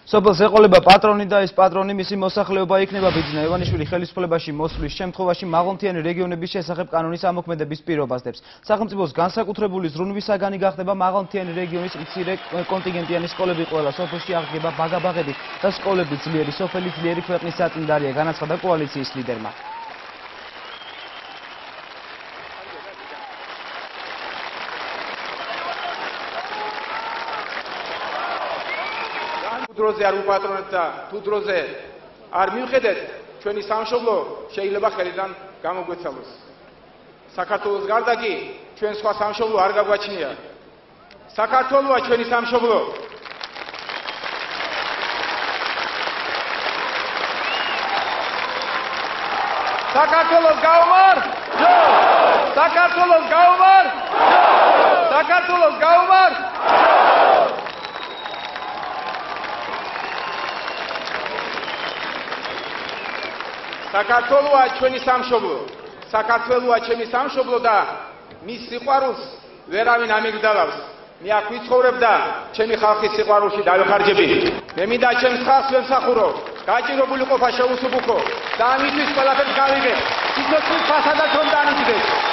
სოფელს ეყოლება პატრონი და ეს პატრონი მისი მოსახლეობა იქნება ბიძინა ივანიშვილი ხელისუფლებაში მოსვლის შემთხვევაში მაღალმთიანი რეგიონების შესახებ კანონის ამოქმედების პირობას დებს. სახელმწიფოს განსაკუთრებული ზრუნვისაგანი გახდება მაღალმთიანი რეგიონის მცირე კონტინგენტიანი სკოლები ყველა სოფელში აღდგება ბაგაბაღები და სკოლები ძლიერი სოფელი ძლიერი ქვეყნის საწინდარია განაცხადა კოალიციის ლიდერმა. Tudroze ar upatronat da tudroze ar mivxedet ჩვენი სამშობლო შეიძლება ხელიდან გამოგვეცალოს. საქართველოს გარდა კი ჩვენ სხვა სამშობლო არ გაგვაჩნია. საქართველოა ჩვენი სამშობლო. საქართველოს გაუმარ! საქართველოს გაუმარ! საქართველოს გაუმარ! საქართველოა ჩვენი სამშობლო. საქართველოა ჩემი სამშობლო და მის სიყვარულს ვერავინ ამიგდალავს. მე აქ ვიცხოვრებ და ჩემი ხალხის სიყვარულში დავეხარჯები. მე მინდა ჩემს ხალხს ვემსახურო. გაჭირებული ყოფა შეუსუბუქო და ამისთვის ყველაფერს გავიგებ. სიცოცხლის ფასადაც რომ დამიჯდეს.